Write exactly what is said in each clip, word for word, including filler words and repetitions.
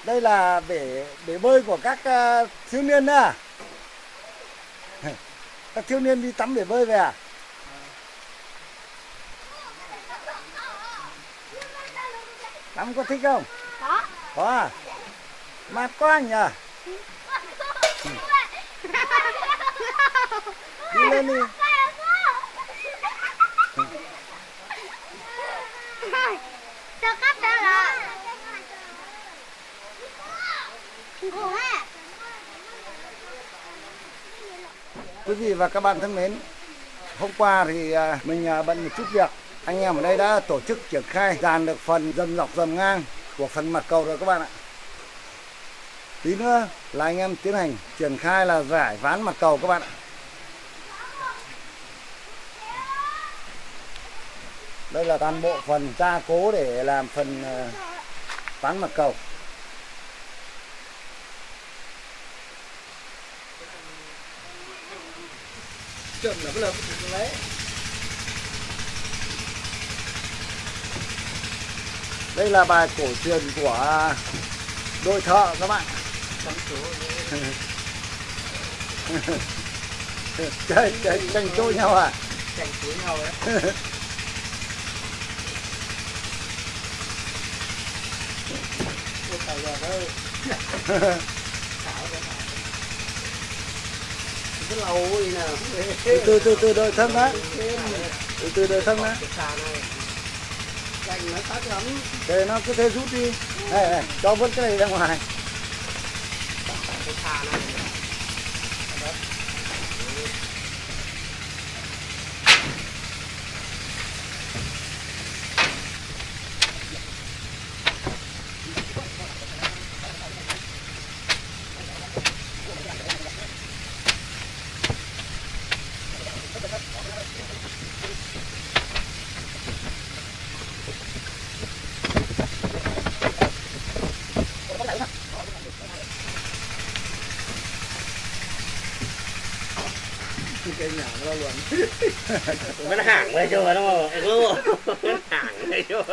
Đây là bể bể bơi của các uh, thiếu niên đó à? Các thiếu niên đi tắm bể bơi về à? Tắm có thích không? Có. Có à? Mát quá nhỉ? Đi lên đi. Sao cắt ra là Quý vị và các bạn thân mến, hôm qua thì mình bận một chút việc. Anh em ở đây đã tổ chức triển khai dàn được phần dầm dọc dầm ngang của phần mặt cầu rồi các bạn ạ. Tí nữa là anh em tiến hành triển khai là rải ván mặt cầu các bạn ạ. Đây là toàn bộ phần gia cố để làm phần ván mặt cầu. Chuẩn là cái lớp lấy. Đây là bài cổ truyền của đội thợ các bạn. Chơi chơi tranh chỗ nhau à? Tranh chỗ nhau đấy. Cái lầu gì nè. Từ từ từ từ đợi thân đó. Từ từ đợi thân đó. Cành nó sắc lắm. Để nó cứ thế rút đi. Này này, cho vứt cái này ra ngoài. Cái xà này. Cái nhà nó luôn. Nó hàng đây chưa đúng không? Nó hàng đây chưa?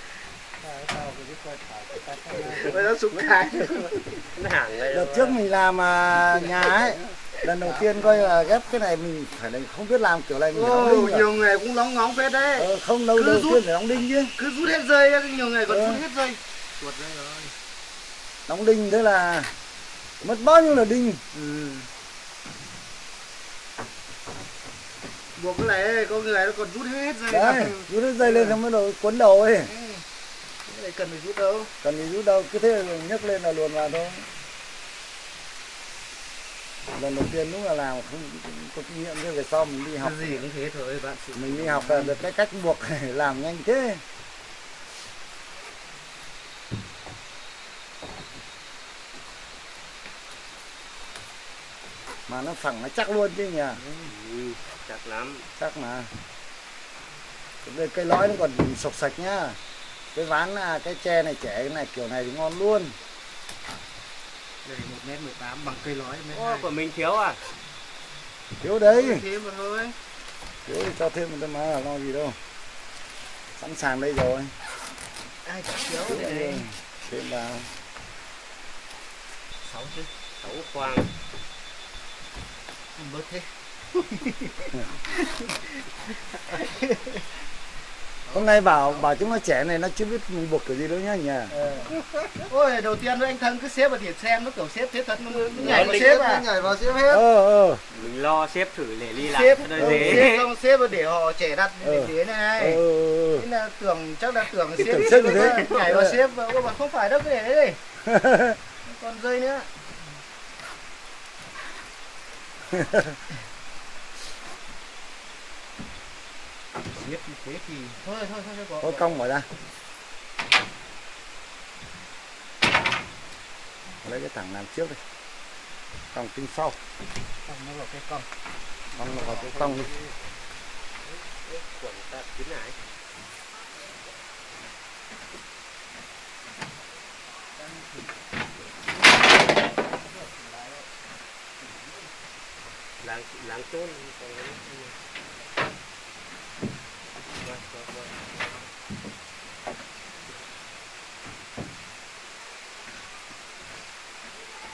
Nó sụp khai. Nó hàng đây. Đợt trước mình làm nhà ấy, lần đầu tiên coi là ghép cái này mình phải là không biết làm kiểu này mình đóng đinh. Nhiều người cũng lóng ngóng phết đấy. Ờ, không đâu đầu tiên phải đóng đinh chứ. Cứ rút hết dây, nhiều người còn rút hết dây. Tuột dây rồi. Đóng đinh thế là mất bao nhiêu là đinh. Ừ. Buộc cái này có người nó còn rút hết dây. Đấy, rút hết dây lên xong mới đầu quấn đầu ấy. Cái này cần phải rút đâu. Cần phải rút đâu, cứ thế là nhấc lên là luồn vào thôi. Lần đầu tiên đúng là làm không có kinh nghiệm, thế về sau mình đi học cái gì cũng thế thôi bạn. Mình đi học là được cái cách buộc làm nhanh thế. Mà nó phẳng nó chắc luôn chứ nhỉ. Ừ, chắc lắm. Chắc mà. Đây cây lõi nó còn sộc sạch nhá. Cái ván cái tre này trẻ cái này kiểu này thì ngon luôn. Đây một mét mười tám bằng cây lõi. Ô, của mình thiếu à? Thiếu đấy. Thêm một thôi. Thiếu thì cho thêm một tấm má là lo gì đâu. Sẵn sàng đây rồi. Ai thiếu đây. Thêm vào. Sáu chứ. Sáu khoang. Bớt thế. Hôm nay bảo bảo chúng nó trẻ này nó chưa biết mình buộc kiểu gì đâu nhá nhỉ. Ờ. Ôi đầu tiên anh Thân cứ xếp vào điểm xem nó kiểu xếp thế thật nó nhảy vào xếp à. Nhảy vào xếp hết. Ờ ờ. Mình lo xếp thử để đi lại xếp cho nó ừ, dễ. Xếp không xếp để họ trẻ đặt để thế này. Ờ. Thế là tưởng chắc là tưởng xếp tưởng xếp như thế. Nhảy vào xếp và bảo không phải đâu cứ để đấy đi. Còn dây nữa. Xếp như thế thì thôi thôi thôi thôi. Thôi cong mở ra. Lấy cái thẳng làm trước đi. Cong tinh sau. Cong nó vào cái cong. Cong nó vào cái cong đi. Quần ta kín lại. Láng láng chốt.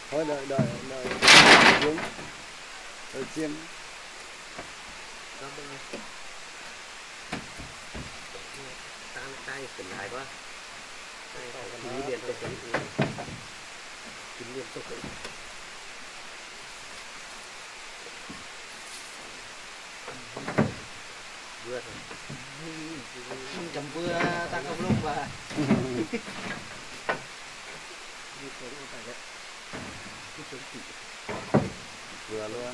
thôi đợi đợi đợi xuống đợi chiên Tăng tay tỉnh lại quá. Kính điện tục kính điện tục vừa thôi. Chấm vừa tăng ông lông và vừa luôn.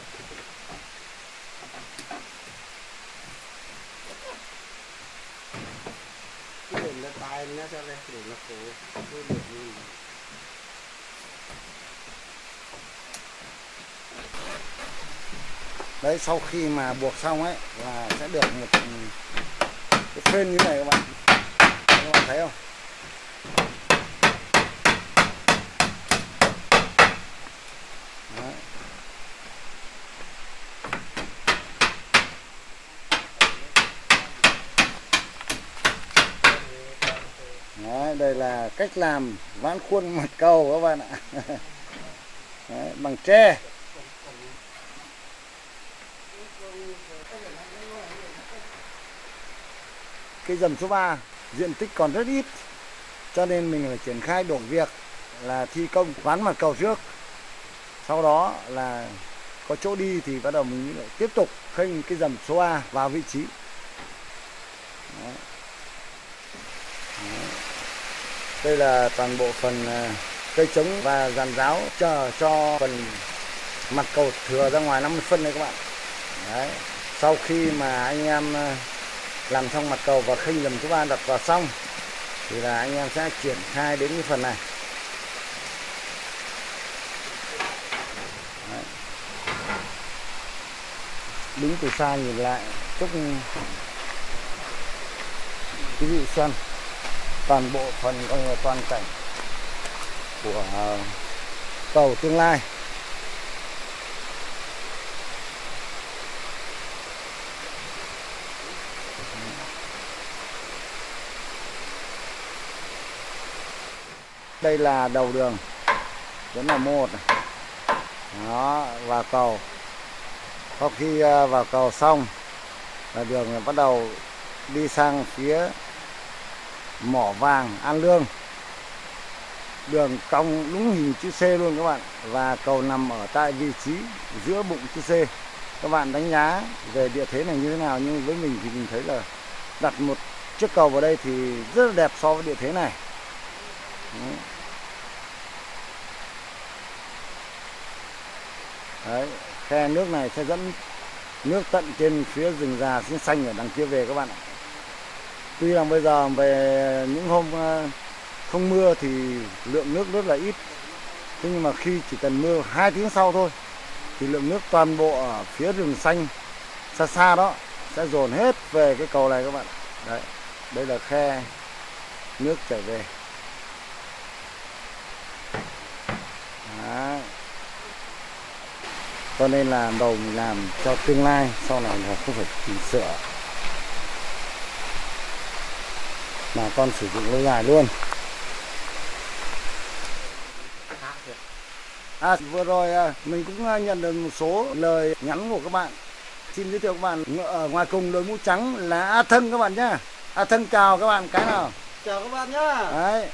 cái đệm là tài nó sao đây để nó khổ tôi được gì Đấy, sau khi mà buộc xong ấy là sẽ được một cái phên như này các bạn. Các bạn thấy không? Đấy. Đấy, đây là cách làm ván khuôn mặt cầu các bạn ạ. Đấy, bằng tre. Cái dầm số ba diện tích còn rất ít, cho nên mình phải triển khai đổi việc là thi công ván mặt cầu trước. Sau đó là có chỗ đi thì bắt đầu mình lại tiếp tục khênh cái dầm số ba vào vị trí. Đấy. Đấy. Đây là toàn bộ phần cây trống và giàn giáo chờ cho phần mặt cầu thừa ra ngoài năm mươi phân đây các bạn. Đấy. Sau khi mà anh em làm xong mặt cầu và khênh dầm số ba đặt vào xong thì là anh em sẽ triển khai đến cái phần này. Đấy. Đứng từ xa nhìn lại chúc quý vị xem toàn bộ phần coi như toàn cảnh của cầu tương lai. Đây là đầu đường vẫn là một này. Đó, vào cầu. Sau khi vào cầu xong là đường bắt đầu đi sang phía mỏ vàng An Lương. Đường cong đúng hình chữ C luôn các bạn. Và cầu nằm ở tại vị trí giữa bụng chữ C. Các bạn đánh giá về địa thế này như thế nào, nhưng với mình thì mình thấy là đặt một chiếc cầu vào đây thì rất là đẹp so với địa thế này. Đấy. Đấy, khe nước này sẽ dẫn nước tận trên phía rừng già xanh xanh ở đằng kia về các bạn ạ. Tuy rằng bây giờ về những hôm không mưa thì lượng nước rất là ít. Thế nhưng mà khi chỉ cần mưa hai tiếng sau thôi thì lượng nước toàn bộ ở phía rừng xanh xa xa đó sẽ dồn hết về cái cầu này các bạn. Đấy, đây là khe nước chảy về. Đấy. Cho nên là đầu mình làm cho tương lai sau này là không phải chỉnh sửa mà con sử dụng lâu dài luôn. À, vừa rồi mình cũng nhận được một số lời nhắn của các bạn. Xin giới thiệu các bạn, ở ngoài cùng đội mũ trắng là A Thân các bạn nhá. A Thân chào các bạn cái nào. chào các bạn nhá. Đấy.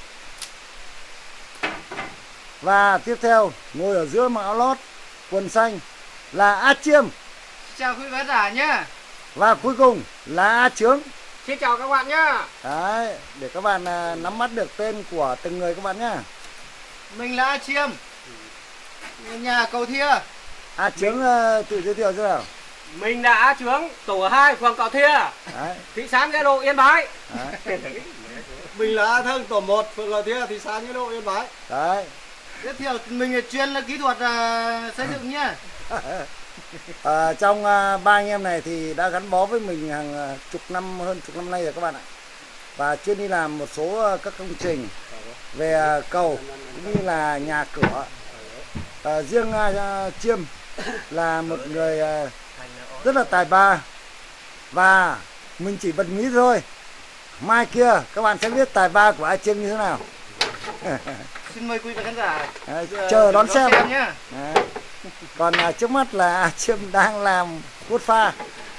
Và tiếp theo ngồi ở giữa mặc áo lót quần xanh là A Chiêm. Chào quý khán giả nhá. Và cuối cùng là A Trướng. Xin chào các bạn nhá. Đấy, để các bạn à, nắm bắt được tên của từng người các bạn nhá. Mình là A Chiêm, nhà cầu Thia. A Trướng uh, tự giới thiệu thế nào. Mình là A Trướng, tổ hai phường Cầu Thia, Đấy. thị xã Nghĩa Lộ, Yên Bái. Đấy. Mình là A Thân, tổ một phường Cầu Thia, thị xã Nghĩa Lộ, Yên Bái. Đấy. Tiếp theo mình là chuyên là kỹ thuật uh, xây dựng nhá. À, trong uh, ba anh em này thì đã gắn bó với mình hàng uh, chục năm, hơn chục năm nay rồi các bạn ạ. Và chuyên đi làm một số uh, các công trình về uh, cầu cũng như là nhà cửa. Uh, riêng uh, Chiêm là một người uh, rất là tài ba. Và mình chỉ bật mí thôi, mai kia các bạn sẽ biết tài ba của A Chiêm như thế nào. Xin mời quý vị khán giả Đấy, chờ đón xem, xem nhá. Đấy. Còn à, trước mắt là Chiêm đang làm cốt pha.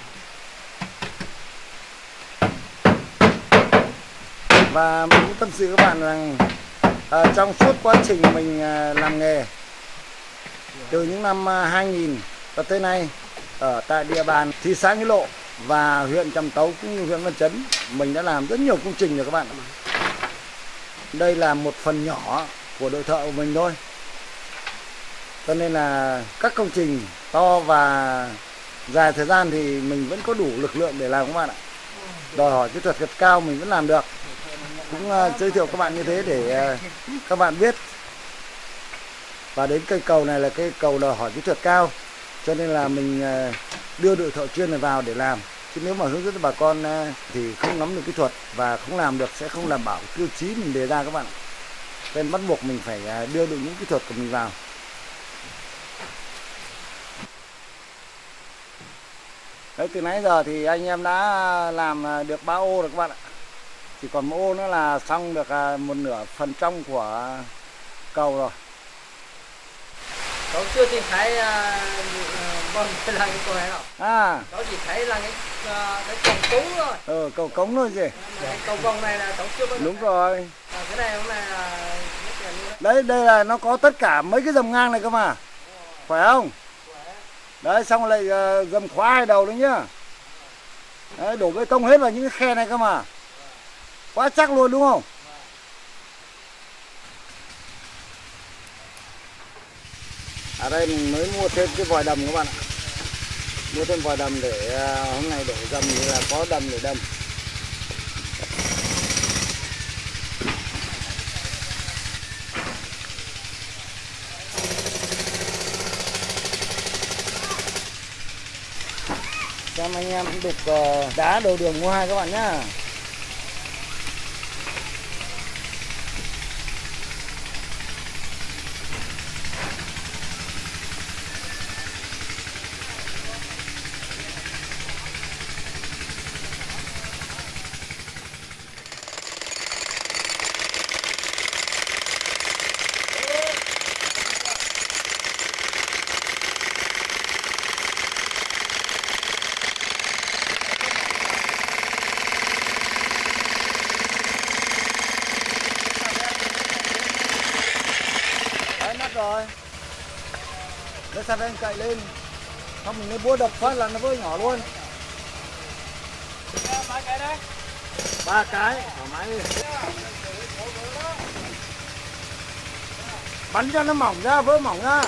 Và mình cũng tâm sự các bạn rằng à, trong suốt quá trình mình à, làm nghề từ những năm à, hai nghìn và tới nay ở tại địa bàn thị xã Nghĩa Lộ và huyện Trạm Tấu cũng như huyện Văn Chấn, mình đã làm rất nhiều công trình rồi các bạn. Đây là một phần nhỏ của đội thợ của mình thôi. Cho nên là các công trình to và dài thời gian thì mình vẫn có đủ lực lượng để làm các bạn ạ. Đòi hỏi kỹ thuật thật cao mình vẫn làm được. Cũng uh, giới thiệu các bạn như thế để uh, các bạn biết. Và đến cây cầu này là cây cầu đòi hỏi kỹ thuật cao, cho nên là mình uh, đưa đội thợ chuyên này vào để làm. Chứ nếu mà hướng dẫn bà con uh, thì không nắm được kỹ thuật và không làm được, sẽ không đảm bảo tiêu chí mình đề ra các bạn. Nên bắt buộc mình phải uh, đưa được những kỹ thuật của mình vào. Đấy, từ nãy giờ thì anh em đã làm được ba ô rồi các bạn ạ. Chỉ còn một ô nữa là xong được một nửa phần trong của cầu rồi. Cậu chưa tìm thấy vâng uh, là cái cầu này đâu. À. Cậu chỉ thấy là cái uh, cái cầu cống thôi. Ừ, cầu cống thôi gì. Cái cầu vòng này là cậu chưa có. Đúng rồi. À, cái này hôm nay là đấy, đây là nó có tất cả mấy cái dầm ngang này cơ mà. Khỏe không? Đấy, xong lại uh, dầm khóa hai đầu đấy nhá. Đấy, đổ bê tông hết vào những cái khe này cơ mà. Quá chắc luôn đúng không? Ở đây mình mới mua thêm cái vòi đầm các bạn ạ. Mua thêm vòi đầm để uh, hôm nay đổ dầm thì là có đầm để đầm. Xem anh em đục uh, đá đầu đường mua hai các bạn nhá. Rồi để sang bên cậy lên, không mình lấy búa đập phát là nó vỡ nhỏ luôn. Ba cái đấy, ba cái thoải mái đi. Bắn cho nó mỏng ra, vỡ mỏng ra.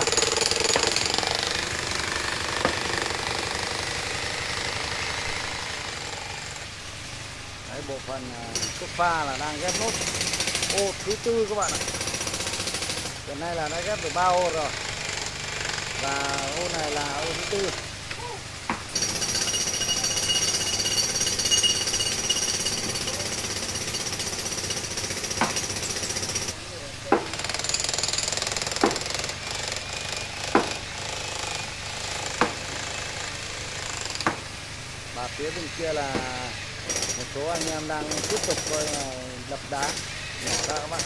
Đấy, bộ phận cốt pha là đang ghép nốt ô thứ tư các bạn ạ. Hiện nay là đã ghép được ba ô rồi. Và ô này là ô thứ tư. Và phía bên kia là một số anh em đang tiếp tục coi đập đá nhỏ ra các bạn.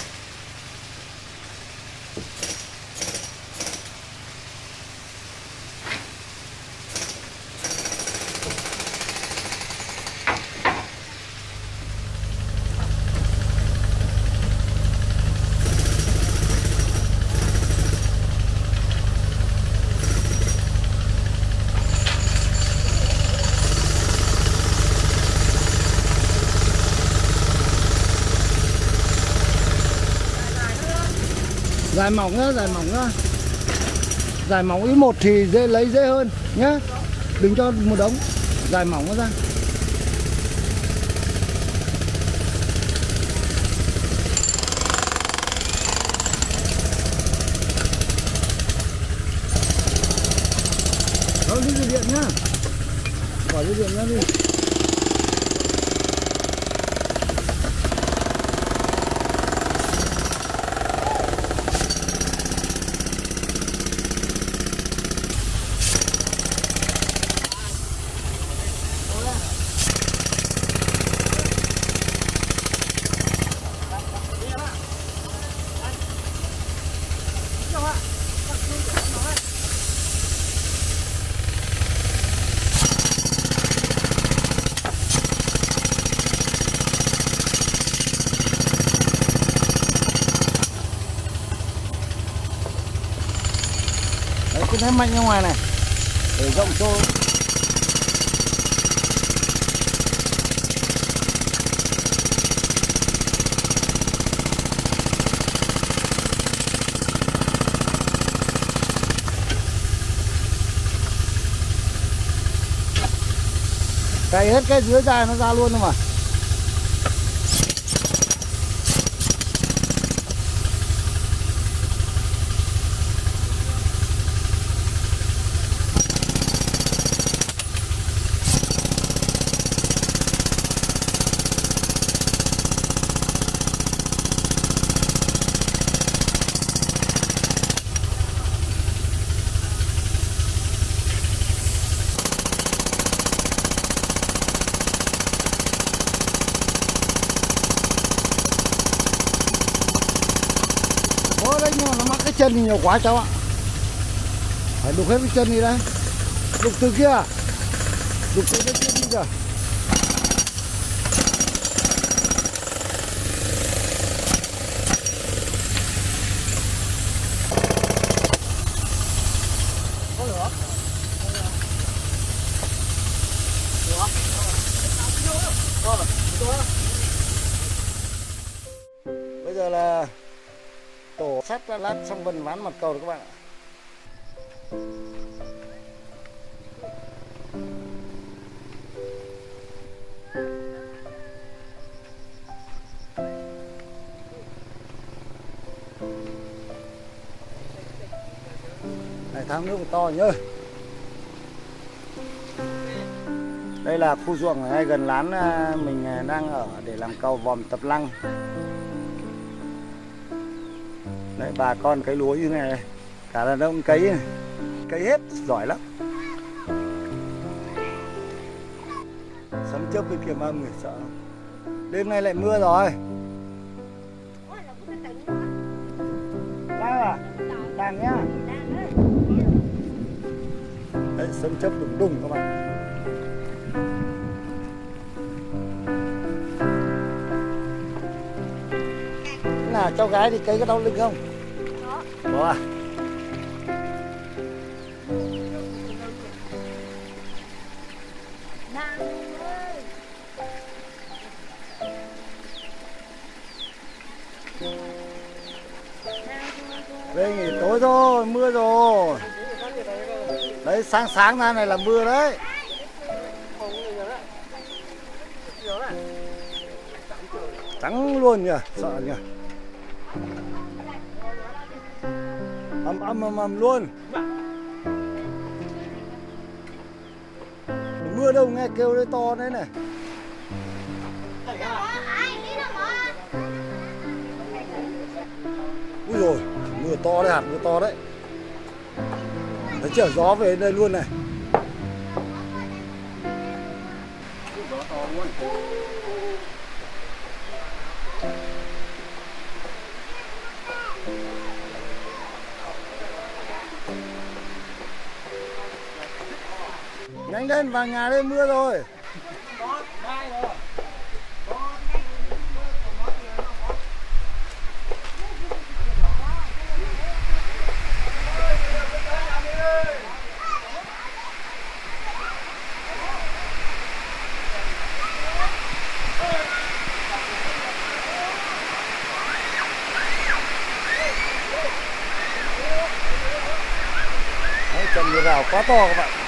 Dài mỏng nhá, dài mỏng nhá. Dài mỏng ý một thì dễ lấy dễ hơn nhá. Đừng cho một đống. Dài mỏng nó ra. Đó, đi dây điện nhá. Bỏ dây điện ra đi. ném mạnh ra ngoài này để rộng xô. Cày hết cái dưới ra nó ra luôn thôi mà. Đấy, nhưng mà nó mắc cái chân thì nhiều quá cháu ạ. Phải đục hết cái chân đi đấy. Đục từ kia. Đục từ cái chân đi kìa. Bây giờ là tổ sắt lát xong vân ván mặt cầu rồi các bạn ạ. Này thang nước to nhớ. Đây là khu ruộng ở ngay gần lán mình đang ở để làm cầu vòm Tập Lăng. Đấy, bà con cấy lúa như này, cả đàn ông cấy này. Cấy hết, giỏi lắm. Sấm chớp bên kia mà người sợ. Đêm nay lại mưa rồi. Đang à? Đang nhá. Đấy, sấm chớp đùng đùng các bạn. Nào cháu gái thì cấy cái đau lưng không? Có. Có à? Đây nghỉ tối rồi, mưa rồi. Đấy, sáng sáng ra này là mưa đấy. Trắng luôn nhỉ, sợ nhỉ. Ầm ầm ầm ầm luôn. Mưa đâu nghe kêu đấy to đấy này. Úi rồi, mưa to đấy, hạt mưa to đấy. Thấy chở gió về đây luôn này. Gió to luôn. Nhanh lên, vào nhà đây, mưa rồi. Đấy, trận mưa rào quá to các bạn.